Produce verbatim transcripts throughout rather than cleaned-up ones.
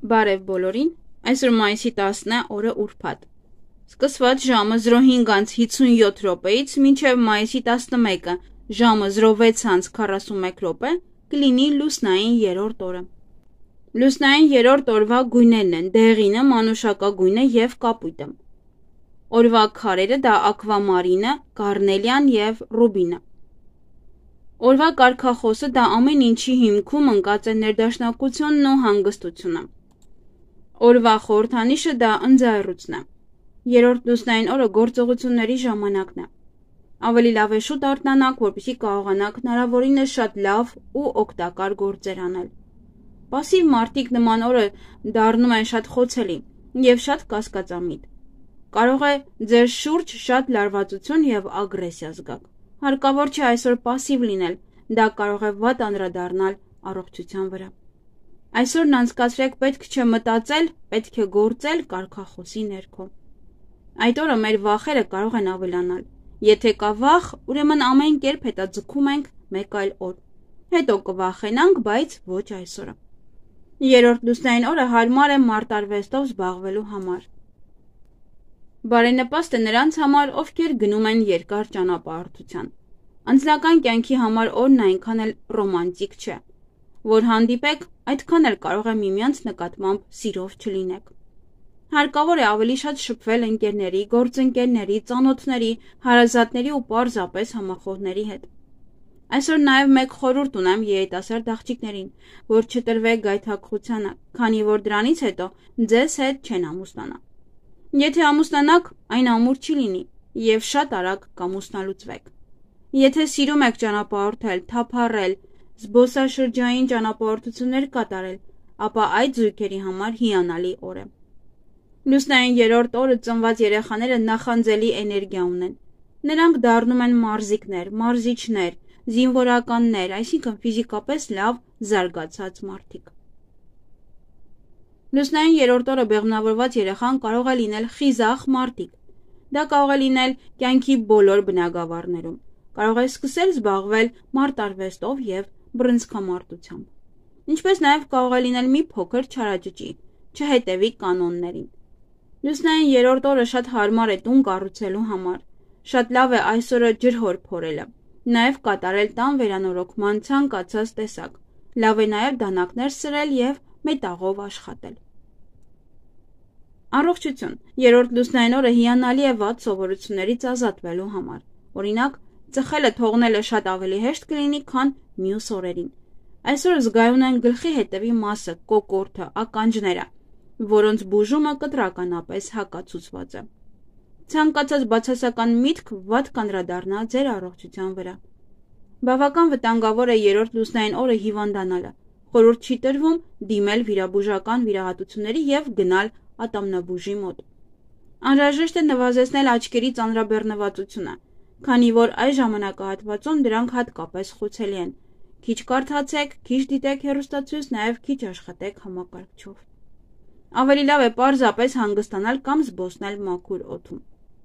Բարև բոլորին, այսօր մայիսի տասն է, օրը ուրբաթ։ Սկսված ժամը զրո հինգ հիսունյոթ րոպեից մինչև մայիսի տասնմեկը ժամը զրո վեց քառասունմեկ րոպե կլինի լուսնային երրորդ օրը։ Լուսնային երրորդ օրվա գույներն են դեղինը, մանուշակագույնը և կապույտը։ Օրվա քարերը դա ակվամարինը, կարնելիան և ռուբինը։ Օրվա կարգախոսը դա ամեն ինչի հիմքում ընկած է ներդաշնակությունն ու հանգստությունը։ Օրվա խորհրդանիշը դա ընձեռությունն է։ Երրորդ լուսնային օրը գործողությունների ժամանակն է։ Ավելի լավ է շուտ արթնանաք, որպեսզի կարողանաք հնարավորինս շատ լավ ու օգտակար գործեր անել։ Պասիվ մարդիկ նման օրը դառնում են շատ խոցելի և շատ կասկածամիտ։ Կարող է ձեր շուրջ շատ լարվածություն և ագրեսիա զգաք։ Հարկավոր չէ այսօր պասիվ լինել, դա կարող է վատ անդրադառնալ առողջության վրա։ Այսօրն անցկացրեք պետք չէ մտածել, պետք է գործել կարգախոսի ներքո։ Այդ օրը մեր վախերը կարող են ավելանալ։ Եթե կա վախ, ուրեմն ամեն կերպ հետաձգում ենք մեկ այլ օր։ Հետո կվախենանք, բայց ոչ այսօրը։ Երրորդ լուսնային օրը հարմար է մարտարվեստով զբաղվելու համար։ Բարենպաստ է նրանց համար, ովքեր գնում են երկար ճանապարհորդության։ Անձնական կյանքի համար օրն այնքան էլ ռոմանտիկ չէ։ Որ հանդիպեք, այդքան էլ կարող է միմյանց նկատմամբ սիրով չլինեք։ Հարկավոր է ավելի շատ շփվել ընկերների, գործընկերների, ծանոթների, հարազատների ու պարզապես համախոհների հետ։ Այսօր նաև մեկ խորհուրդ ունեմ երիտասարդ աղջիկներին, որ չտրվեք գայթակղությանը, քանի որ դրանից հետո ձեզ հետ չեն ամուսնանա։ Եթե ամուսնանաք, այն ամուր չի լինի և շատ արագ կամուսնալուծվեք։ Եթե սիրում եք ճանապարհորդել, թափառել, զբոսաշրջային ճանապարհորդություններ կատարել, ապա այդ զույգերի համար հիանալի օր է։ Լուսնային երրորդ օրը ծնված երեխաները նախանձելի էներգիա ունեն։ Նրանք դառնում են մարզիկներ, մարզիչներ, զինվորականներ, այսինքն ֆիզիկապես լավ զարգացած մարդիկ։ Լուսնային երրորդ օրը բեղմնավորված երեխան կարող է լինել խիզախ մարդիկ։ Դա կարող է լինել կյանքի բոլոր բնագավառներում։ Կարող է սկսել զբաղվել մարտարվեստով և բռնցքամարտությամբ։ Ինչպես նաև կարող է լինել մի փոքր չարաճճի, չհետևի կանոններին։ Լուսնային երրորդ օրը շատ հարմար է տուն կառուցելու համար։ Շատ լավ է այսօրը ջրհոր փորելը, նաև կատարել տան վերանորոգման ցանկացած տեսակ։ Լավ է նաև դանակներ սրել և մետաղով աշխատել։ Առողջություն։ Երրորդ լուսնային օրը հիանալի է վատ սովորություններից ազատվելու համար։ Օրինակ, ծխելը թողնելը շատ ավելի հեշտ կլինի, քան մյուս օրերին։ Այսօր զգայուն են գլխի հետևի մասը, կոկորդը, ականջները, որոնց բուժումը կտրականապես հակացուցված է։ Ցանկացած բացասական միտք վատ կանդրադառնա ձեր առողջության վրա։ Բավական վտանգավոր է երրորդ լուսնային օրը հիվանդանալը։ Խորհուրդ չի տրվում դիմել վիրաբուժական վիրահատությունների և գնալ ատամնաբուժի մոտ։ Անհրաժեշտ է նվազեցնել աչքերի ծանրաբեռնվածությունը, քանի որ այս ժամանակահատվածում դրանք հատկապես խոցելի են։ Քիչ կարդացեք, քիչ դիտեք հեռուստացույց, նաև քիչ աշխատեք համակարգչով։ Ավելի լավ է պարզապես հանգստանալ կամ զբոսնել մաքուր օդում։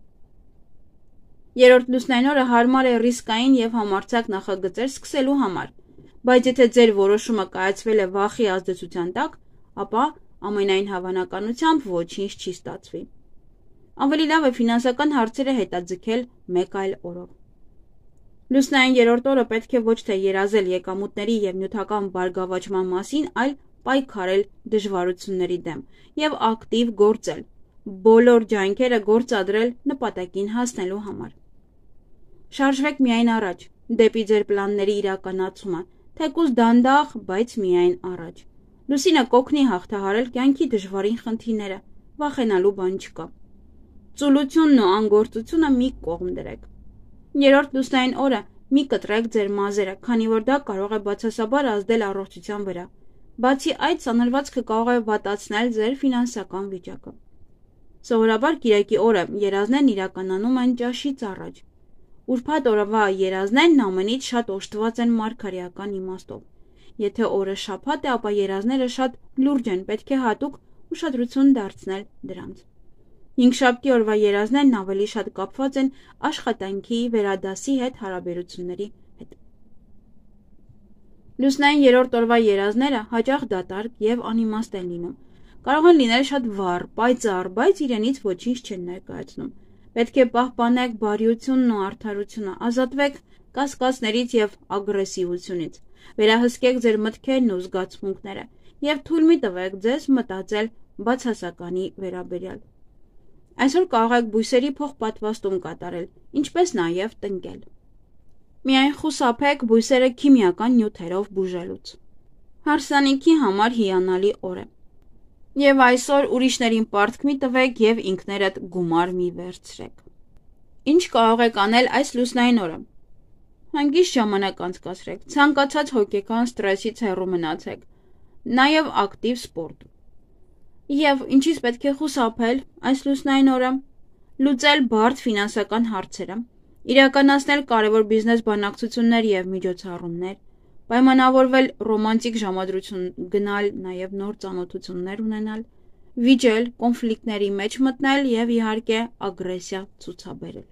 Երրորդ լուսնային օրը հարմար է ռիսկային և համարձակ նախագծեր սկսելու համար, բայց եթե ձեր որոշումը կայացվել է վախի ազդեցության տակ, ապա ամենայն հավանականությամբ ոչինչ չի ստացվի։ Ավելի լավ է ֆինանսական հարցերը հետաձգել մեկ այլ օրով։ Լուսնային երրորդ օրը պետք է ոչ թե երազել եկամուտների և նյութական բարգավաճման մասին, այլ պայքարել դժվարությունների դեմ և ակտիվ գործել, բոլոր ջանքերը գործադրել նպատակին հասնելու համար։ Շարժվեք միայն առաջ, դեպի ձեր պլանների իրականացումը, թեկուզ դանդաղ, բայց միայն առաջ։ Լուսինը կօգնի հաղթահարել կյանքի դժվարին խնդիրները, վախենալու բան չկա։ Ծուլությունն ու անգործությունը մի կողմ դրեք։ Երրորդ լուսնային օրը մի կտրեք ձեր մազերը, քանի որ դա կարող է բացասաբար ազդել առողջության վրա։ Բացի այդ, սանրվածքը կարող է վատացնել ձեր ֆինանսական վիճակը։ Սովորաբար կիրակի օրը երազներն իրականանում են ճաշից առաջ։ Ուրբաթ օրվա երազներն ամենից շատ օժտված են մարգարեական իմաստով։ Եթե օրը շաբաթ է, ապա երազները շատ լուրջ են, պետք է հատուկ ուշադրություն դարձնել դրանց։ Հինգշաբթի օրվա երազներն ավելի շատ կապված են աշխատանքի, վերադասի հետ հարաբերությունների հետ։ Լուսնային երրորդ օրվա երազները հաճախ դատարկ և անիմաստ են լինում, կարող են լինել շատ վառ, պայծառ, բայց իրենից ոչինչ չեն ներկայացնում։ Պետք է պահպանեք բարիությունն ու արդարությունը, ազատվեք կասկածներից եւ ագրեսիվությունից, վերահսկեք ձեր մտքերն ու զգացմունքները եւ թույլ մի տվեք ձեզ մտածել բացասականի վերաբերյալ։ Այսօր կարող եք բույսերի փոխպատվաստում կատարել, ինչպես նաեւ տնկել։ Միայն խուսափեք բույսերը քիմիական նյութերով բուժելուց։ Հարսանիքի համար հիանալի օր է։ Եվ այսօր ուրիշներին պարտք մի տվեք եւ ինքներդ գումար մի վերցրեք։ Ինչ կարող եք անել այս լուսնային օրը։ Հանգիստ ժամանակ անցկացրեք, ցանկացած հոգեկան ստրեսից հեռու մնացեք, նաեւ ակտիվ սպորտ։ Եվ ինչից պետք է խուսափել այս լուսնային օրը։ Լուծել բարդ ֆինանսական հարցերը, իրականացնել կարևոր բիզնես բանակցություններ եւ միջոցառումներ, պայմանավորվել ռոմանտիկ ժամադրություն գնալ, նաեւ նոր ծանոթություններ ունենալ, վիճել, կոնֆլիկտների մեջ մտնել եւ իհարկե ագրեսիա ցուցաբերել։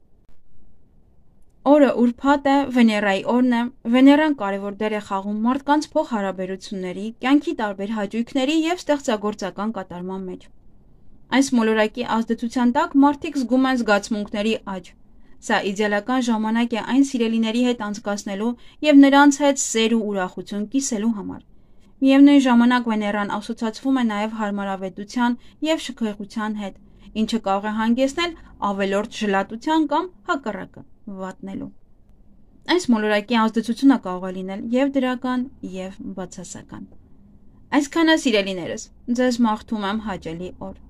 Օրը ուրբաթ է, Վեներայի օրն է, Վեներան կարևոր դեր է խաղում մարդկանց փոխհարաբերությունների, կյանքի տարբեր հաճույքների եւ ստեղծագործական կատարման մեջ։ Այս մոլորակի ազդեցության տակ մարդիկ զգում են զգացմունքների աճ։ Սա իդեալական ժամանակ է այն սիրելիների հետ անցկացնելու եւ նրանց հետ սեր ու ուրախություն կիսելու համար։ Միևնույն ժամանակ Վեներան ասոցացվում է նաեւ հարմարավետության եւ շքեղության հետ, ինչը կարող է հանգեցնել ավելորդ ժլատության կամ հակառակը վատնելու։ Այս մոլորակի ազդեցությունը կարող է լինել եւ դրական, եւ բացասական։ Այսքանը սիրելիներս, ձեզ մաղթում եմ հաճելի օր։